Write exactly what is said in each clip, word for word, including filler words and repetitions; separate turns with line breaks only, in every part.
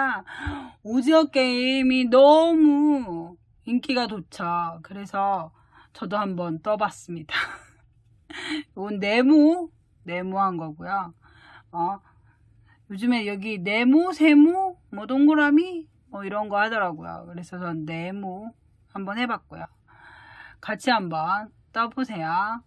보니까 오징어 게임이 너무 인기가 좋죠. 그래서 저도 한번 떠봤습니다. 이건 네모, 네모한 거고요. 어, 요즘에 여기 네모, 세모, 뭐 동그라미 뭐 이런 거 하더라고요. 그래서 전 네모 한번 해봤고요. 같이 한번 떠보세요.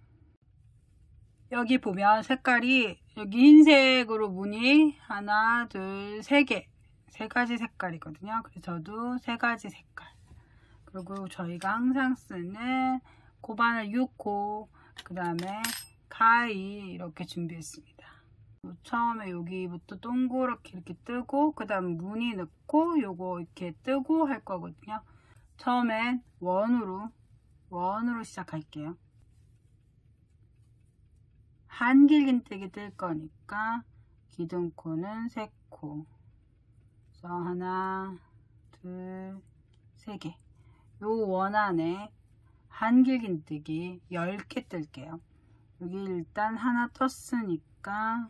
여기 보면 색깔이 여기 흰색으로 무늬 하나, 둘, 세 개, 세 가지 색깔이거든요. 그래서 저도 세 가지 색깔. 그리고 저희가 항상 쓰는 고바늘 육 호, 그 다음에 가위 이렇게 준비했습니다. 처음에 여기부터 동그랗게 이렇게 뜨고, 그 다음 무늬 넣고 요거 이렇게 뜨고 할 거거든요. 처음엔 원으로 원으로 시작할게요. 한길긴뜨기 뜰 거니까 기둥코는 세 코. 그래서 하나, 둘, 세 개. 요 원 안에 한길긴뜨기 열 개 뜰게요. 여기 일단 하나 떴으니까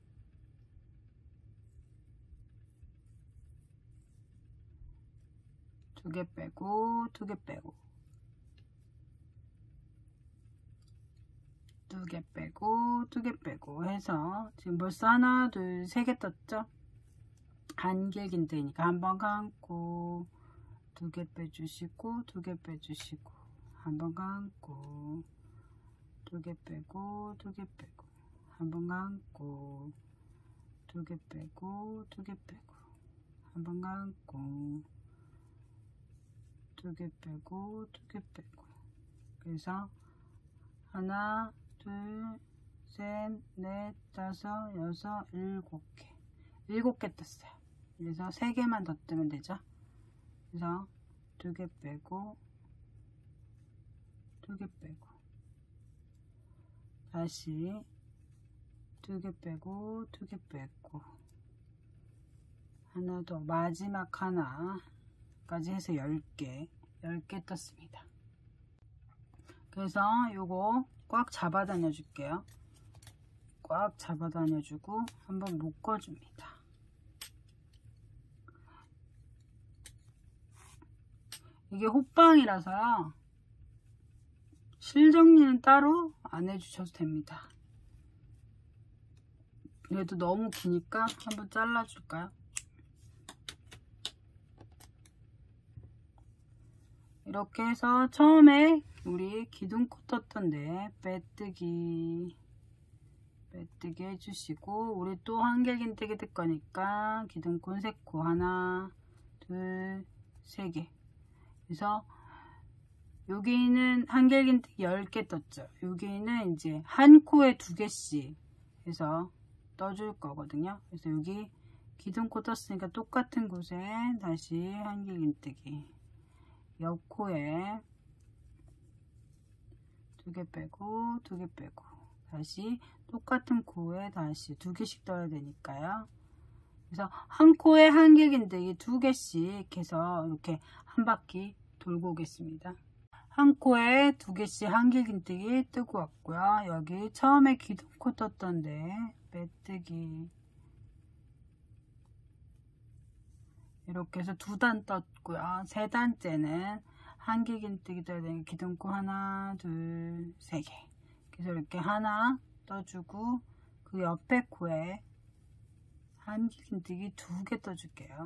두 개 빼고, 두 개 빼고, 두 개 빼고, 두 개 빼고 해서 지금 벌써 하나, 둘, 세 개 떴죠? 한길긴뜨기니까 한번 감고, 두 개 빼주시고, 두 개 빼주시고, 한번 감고, 두 개 빼고, 두 개 빼고, 한번 감고, 두 개 빼고, 두 개 빼고, 한번 감고, 두 개 빼고, 두 개 빼고. 그래서 하나, 둘, 셋, 넷, 다섯, 여섯, 일곱 개. 일곱 개 떴어요. 그래서 세 개만 더 뜨면 되죠. 그래서 두 개 빼고, 두 개 빼고, 다시 두 개 빼고, 두 개 빼고, 하나 더, 마지막 하나까지 해서 열 개, 열 개 떴습니다. 그래서 요거 꽉 잡아 다녀 줄게요. 꽉 잡아 다녀 주고 한번 묶어 줍니다. 이게 호빵이라서요, 실 정리는 따로 안 해주셔도 됩니다. 그래도 너무 기니까 한번 잘라 줄까요? 이렇게 해서 처음에 우리 기둥코 떴던데 빼뜨기 빼뜨기 해주시고, 우리 또 한길긴뜨기 뜰 거니까 기둥코 세 코, 하나, 둘, 세 개. 그래서 여기는 한길긴뜨기 열 개 떴죠. 여기는 이제 한 코에 두 개씩 해서 떠줄 거거든요. 그래서 여기 기둥코 떴으니까 똑같은 곳에 다시 한길긴뜨기, 옆 코에 두 개 빼고, 두 개 빼고, 다시 똑같은 코에 다시 두 개씩 떠야 되니까요. 그래서 한 코에 한길긴뜨기 두 개씩 해서 이렇게 한 바퀴 돌고 오겠습니다. 한 코에 두 개씩 한길긴뜨기 뜨고 왔고요. 여기 처음에 기둥코 떴던데 빼뜨기, 이렇게 해서 두 단 떴고요. 세 단째는 한길긴뜨기 떠야 되는 기둥코 하나, 둘, 세 개. 그래서 이렇게 하나 떠주고, 그 옆에 코에 한길긴뜨기 두 개 떠줄게요.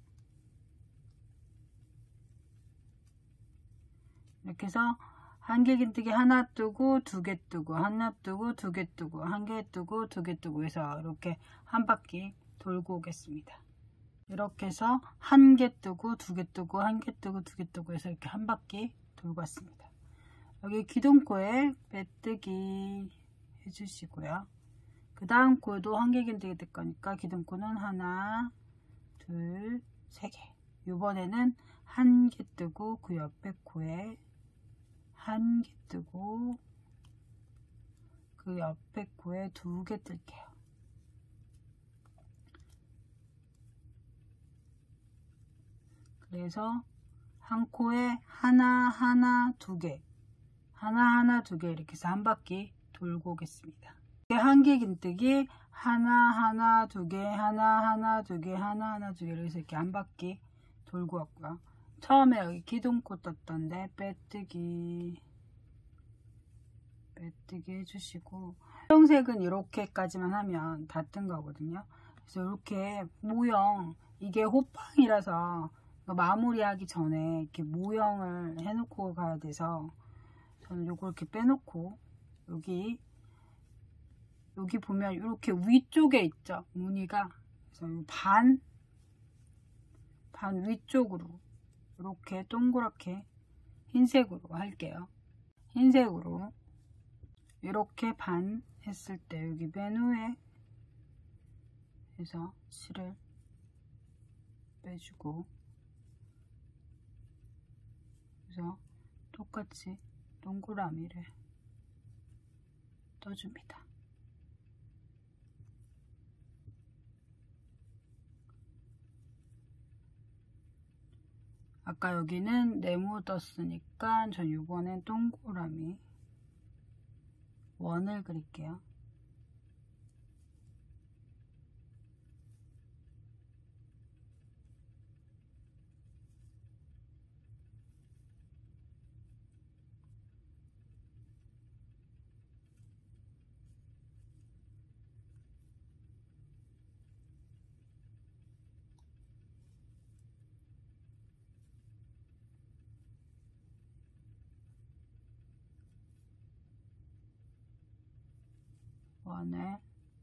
이렇게 해서 한길긴뜨기 하나 뜨고, 두 개 뜨고, 하나 뜨고, 두 개 뜨고, 한 개 뜨고, 두 개 뜨고 해서 이렇게 한 바퀴 돌고 오겠습니다. 이렇게 해서 한 개 뜨고, 두 개 뜨고, 한 개 뜨고, 두 개 뜨고 해서 이렇게 한 바퀴 돌고 왔습니다. 여기 기둥코에 빼뜨기 해주시고요. 그 다음 코에도 한길긴뜨기 뜰 거니까 기둥코는 하나, 둘, 세 개. 이번에는 한 개 뜨고, 그 옆에 코에 한 개 뜨고, 그 옆에 코에 두 개 뜰게요. 그래서 한 코에 하나, 하나, 두 개, 하나, 하나, 두 개 이렇게 해서 한 바퀴 돌고 오겠습니다. 한길긴뜨기 하나 하나 두 개 하나 하나 두 개 하나 하나 두 개를 해서 이렇게 한 바퀴 돌고 왔고요. 처음에 여기 기둥코 떴던데 빼뜨기 빼뜨기 해주시고, 형색은 이렇게까지만 하면 다 뜬 거거든요. 그래서 이렇게 모형, 이게 호빵이라서 마무리하기 전에 이렇게 모형을 해놓고 가야 돼서 저는 요걸 이렇게 빼놓고, 여기 여기 보면 이렇게 위쪽에 있죠, 무늬가. 그래서 반, 반 위쪽으로 이렇게 동그랗게 흰색으로 할게요. 흰색으로 이렇게 반 했을 때 여기 맨 위에 해서 실을 빼주고, 그래서 똑같이 동그라미를 떠줍니다. 아까 여기는 네모 떴으니까 전 이번엔 동그라미 원을 그릴게요. 원을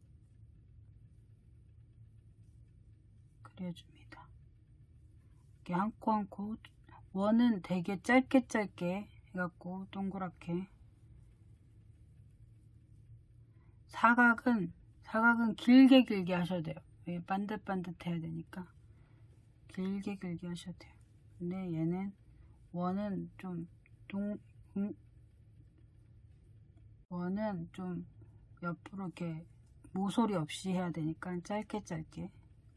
그려줍니다. 이렇게 한 코 한 코, 원은 되게 짧게 짧게 해갖고 동그랗게, 사각은 사각은 길게 길게 하셔야 돼요. 반듯반듯 해야 되니까 길게 길게 하셔야 돼요. 근데 얘는 원은 좀 동, 음, 원은 좀 옆으로 이렇게 모서리 없이 해야 되니까 짧게 짧게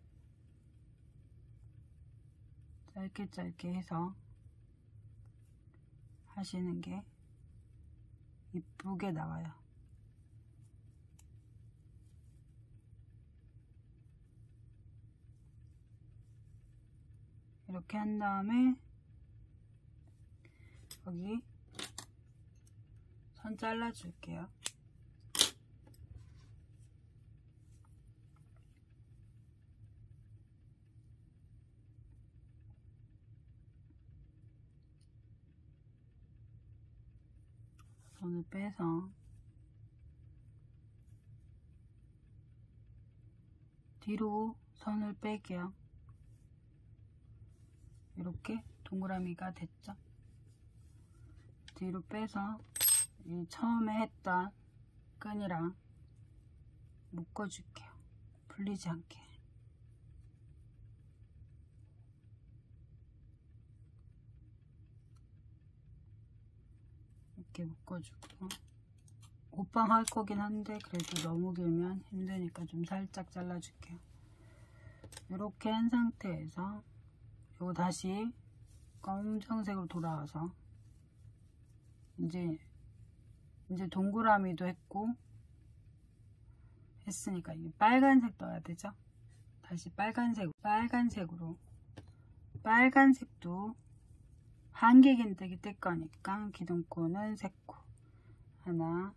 짧게 짧게 해서 하시는 게 이쁘게 나와요. 이렇게 한 다음에 여기 선 잘라 줄게요. 선을 빼서 뒤로 선을 뺄게요. 이렇게 동그라미가 됐죠. 뒤로 빼서 이 처음에 했던 끈이랑 묶어줄게요. 풀리지 않게. 이렇게 묶어주고, 옷방 할 거긴 한데 그래도 너무 길면 힘드니까 좀 살짝 잘라줄게요. 이렇게 한 상태에서 이거 다시 검정색으로 돌아와서 이제 이제 동그라미도 했고 했으니까 이제 빨간색 넣어야 되죠. 다시 빨간색 빨간색으로 빨간색도 한길긴뜨기 뜰 거니까 기둥코는 세 코, 하나,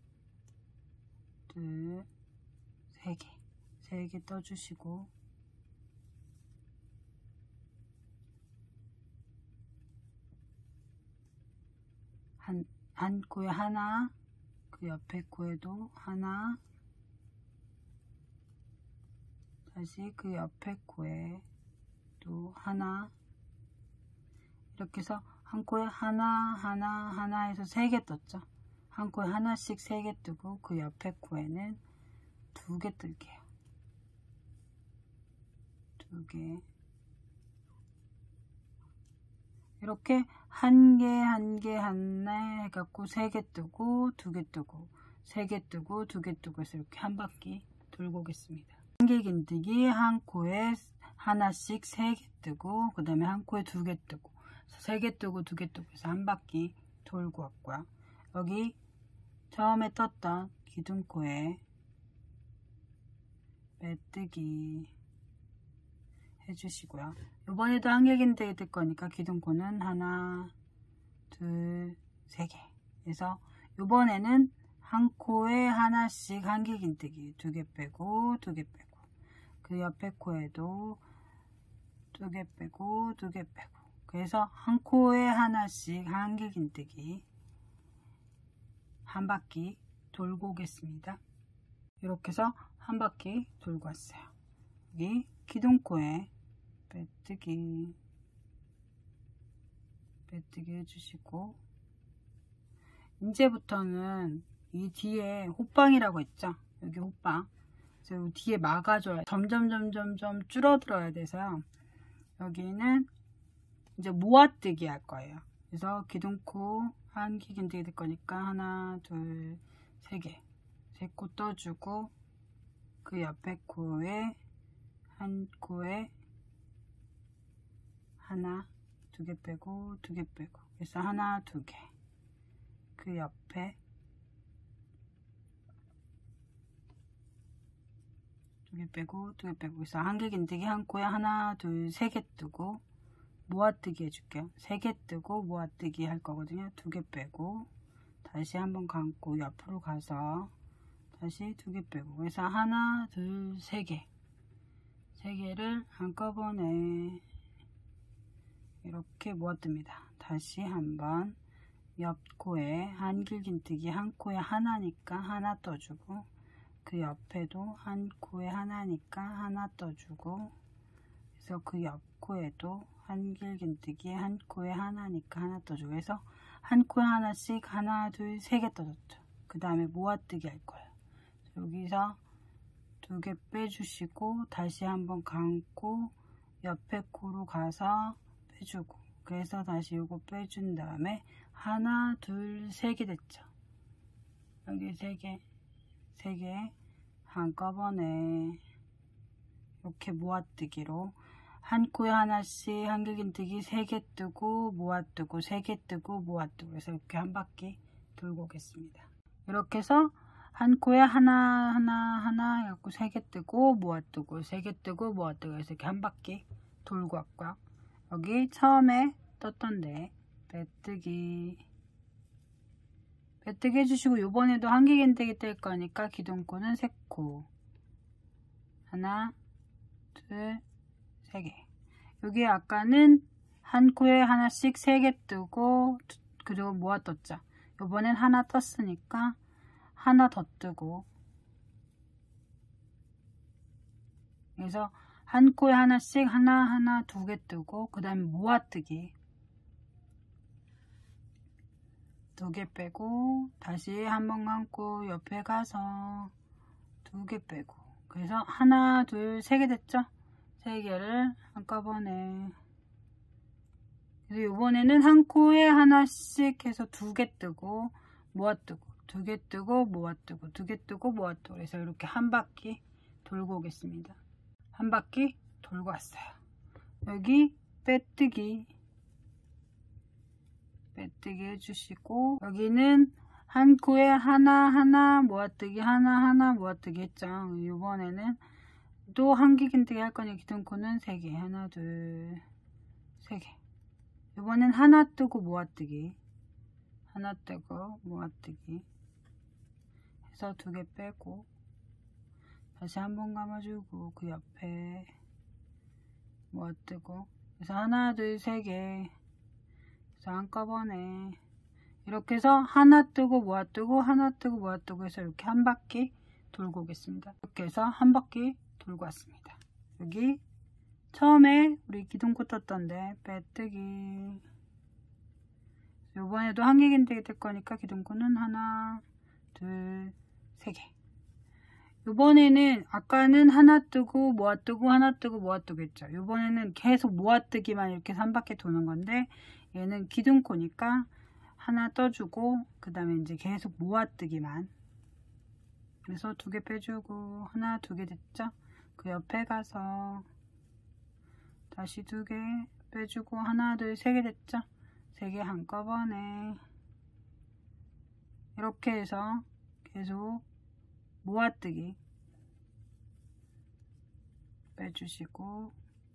둘, 세 개, 세 개 떠주시고, 한, 한 코에 하나, 그 옆에 코에도 하나, 다시 그 옆에 코에 또 하나, 이렇게 해서 한 코에 하나 하나 하나 해서 세 개 떴죠. 한 코에 하나씩 세 개 뜨고 그 옆에 코에는 두 개 뜰게요. 두 개. 이렇게 한 개 한 개 하나 해갖고 세 개 뜨고 두 개 뜨고 세 개 뜨고 두 개 뜨고 해서 이렇게 한 바퀴 돌고 오겠습니다. 한길긴뜨기 한 코에 하나씩 세 개 뜨고 그 다음에 한 코에 두 개 뜨고 세 개 뜨고 두 개 뜨고 해서 한 바퀴 돌고 왔고요. 여기 처음에 떴던 기둥코에 빼뜨기 해주시고요. 이번에도 한길긴뜨기 뜰 거니까 기둥코는 하나, 둘, 세 개. 그래서 이번에는 한 코에 하나씩 한길긴뜨기 두 개 빼고 두 개 빼고, 그 옆에 코에도 두 개 빼고 두 개 빼고, 그래서 한 코에 하나씩 한길긴뜨기 한 바퀴 돌고 오겠습니다. 이렇게 해서 한 바퀴 돌고 왔어요. 여기 기둥코에 빼뜨기 빼뜨기 해주시고, 이제부터는 이 뒤에 호빵이라고 했죠. 여기 호빵, 그래서 여기 뒤에 막아줘야 점점 점점 점 줄어들어야 돼서요. 여기는 이제 모아뜨기 할 거예요. 그래서 기둥코 한길긴뜨기 될 거니까 하나, 둘, 세 개, 세 코 떠주고, 그 옆에 코에 한 코에 하나, 두 개 빼고 두 개 빼고, 그래서 하나, 두 개, 그 옆에 두 개 빼고 두 개 빼고, 그래서 한길긴뜨기 한 코에 하나, 둘, 세 개 뜨고 모아뜨기 해줄게요. 세 개 뜨고 모아뜨기 할 거거든요. 두 개 빼고 다시 한번 감고 옆으로 가서 다시 두 개 빼고, 그래서 하나, 둘, 세 개, 세 개를 한꺼번에 이렇게 모아뜹니다. 다시 한번 옆 코에 한길긴뜨기 한 코에 하나니까 하나 떠주고, 그 옆에도 한 코에 하나니까 하나 떠주고, 그래서 그 옆 코에도 한길긴뜨기 한 코에 하나니까 하나 떠주고, 해서 한 코에 하나씩 하나, 둘, 세 개 떠줬죠. 그 다음에 모아뜨기 할 거예요. 여기서 두 개 빼주시고 다시 한번 감고 옆에 코로 가서 빼주고, 그래서 다시 요거 빼준 다음에 하나, 둘, 세 개 됐죠. 여기 세 개, 세 개 한꺼번에 이렇게 모아뜨기로 한 코에 하나씩 한길긴뜨기 세 개 뜨고 모아뜨고, 세 개 뜨고 모아뜨고, 그래서 이렇게 한 바퀴 돌고 오겠습니다. 이렇게 해서 한 코에 하나 하나 하나 해갖고 세 개 뜨고 모아뜨고, 세 개 뜨고 모아뜨고 해서 이렇게 한 바퀴 돌고 왔고요. 여기 처음에 떴던데 빼뜨기 빼뜨기 해주시고, 요번에도 한길긴뜨기 뜰 거니까 기둥코는 세 코, 하나, 둘, 세 개. 여기 아까는 한 코에 하나씩 세 개 뜨고 그리고 모아 떴죠. 요번엔 하나 떴으니까 하나 더 뜨고, 그래서 한 코에 하나씩 하나 하나 두 개 뜨고, 그 다음에 모아뜨기 두 개 빼고 다시 한번 감고 옆에 가서 두 개 빼고, 그래서 하나, 둘, 세 개 됐죠. 세 개를 한꺼번에, 그래서 이번에는 한 코에 하나씩 해서 두 개 뜨고 모아뜨고, 두 개 뜨고 모아뜨고, 두 개 뜨고 모아뜨고, 그래서 이렇게 한 바퀴 돌고 오겠습니다. 한 바퀴 돌고 왔어요. 여기 빼뜨기 빼뜨기 해주시고, 여기는 한 코에 하나 하나 모아뜨기 하나 하나 모아뜨기 했죠. 이번에는 또 한길긴뜨기 할 거니 기둥코는 세 개, 하나, 둘, 세 개. 이번엔 하나 뜨고 모아뜨기, 하나 뜨고 모아뜨기 해서 두 개 빼고 다시 한번 감아주고, 그 옆에 모아뜨고, 그래서 하나, 둘, 세 개, 그래서 한꺼번에 이렇게 해서 하나 뜨고 모아뜨고 하나 뜨고 모아뜨고 해서 이렇게 한 바퀴 돌고 오겠습니다. 이렇게 해서 한 바퀴 돌고 왔습니다. 여기 처음에 우리 기둥코 떴던데 빼뜨기, 요번에도 한길긴뜨기 뜰 거니까 기둥코는 하나, 둘, 세 개. 요번에는 아까는 하나 뜨고 모아뜨고 하나 뜨고 모아뜨고 했죠. 요번에는 계속 모아뜨기만 이렇게 한 바퀴 도는 건데, 얘는 기둥코니까 하나 떠주고 그 다음에 이제 계속 모아뜨기만, 그래서 두 개 빼주고 하나, 두 개 됐죠. 그 옆에 가서 다시 두 개 빼주고 하나, 둘, 세 개 됐죠. 세 개 한꺼번에 이렇게 해서 계속 모아뜨기 빼주시고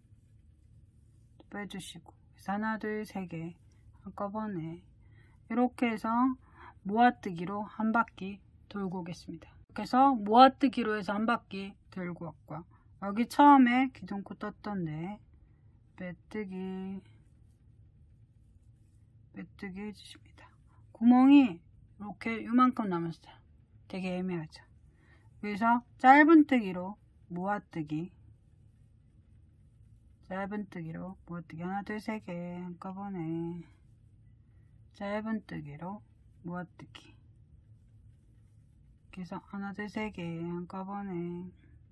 빼주시고 하나 둘 세 개 한꺼번에 이렇게 해서 모아뜨기로 한 바퀴 돌고 오겠습니다. 이렇게 해서 모아뜨기로 해서 한 바퀴 돌고 왔고요. 여기 처음에 기존코 떴던데 빼뜨기 빼뜨기 해주십니다. 구멍이 이렇게 요만큼 남았어요. 되게 애매하죠. 그래서 짧은뜨기로 모아뜨기 짧은뜨기로 모아뜨기 하나 둘 세 개 한꺼번에 짧은뜨기로 모아뜨기 그래서 하나 둘 세 개 한꺼번에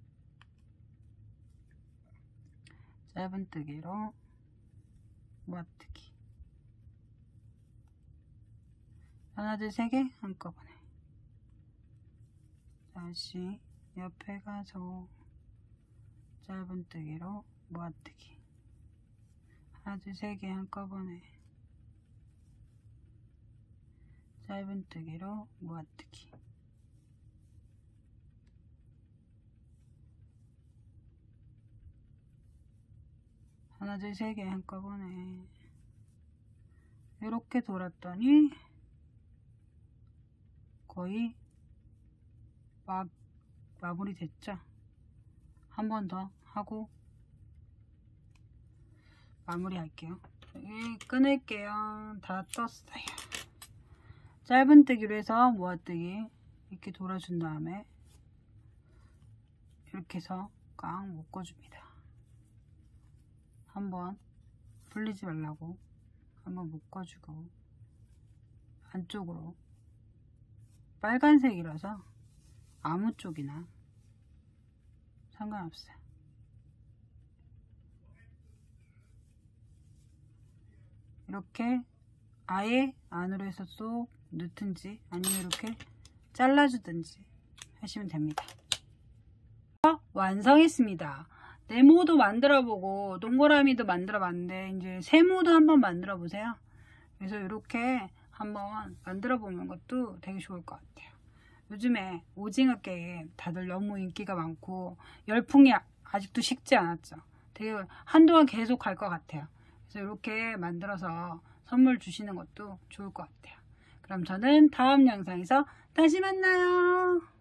짧은뜨기로 모아뜨기 하나 둘 세 개 한꺼번에 다시 옆에 가서 짧은뜨기로 모아뜨기 하나 둘 세 개 한꺼번에 짧은뜨기로 모아뜨기 하나 둘 세 개 한꺼번에 이렇게 돌았더니 거의 마, 마무리 됐죠. 한 번 더 하고 마무리 할게요. 여기 끊을게요. 다 떴어요. 짧은뜨기로 해서 모아뜨기 이렇게 돌아준 다음에 이렇게 해서 꽉 묶어줍니다. 한번 풀리지 말라고 한번 묶어주고 안쪽으로 빨간색이라서 아무 쪽이나 상관없어요. 이렇게 아예 안으로 해서 쏙 넣든지 아니면 이렇게 잘라주든지 하시면 됩니다. 완성했습니다. 네모도 만들어보고 동그라미도 만들어봤는데 이제 세모도 한번 만들어 보세요. 그래서 이렇게 한번 만들어 보는 것도 되게 좋을 것 같아요. 요즘에 오징어 게임 다들 너무 인기가 많고 열풍이 아직도 식지 않았죠. 되게 한동안 계속 갈 것 같아요. 그래서 이렇게 만들어서 선물 주시는 것도 좋을 것 같아요. 그럼 저는 다음 영상에서 다시 만나요.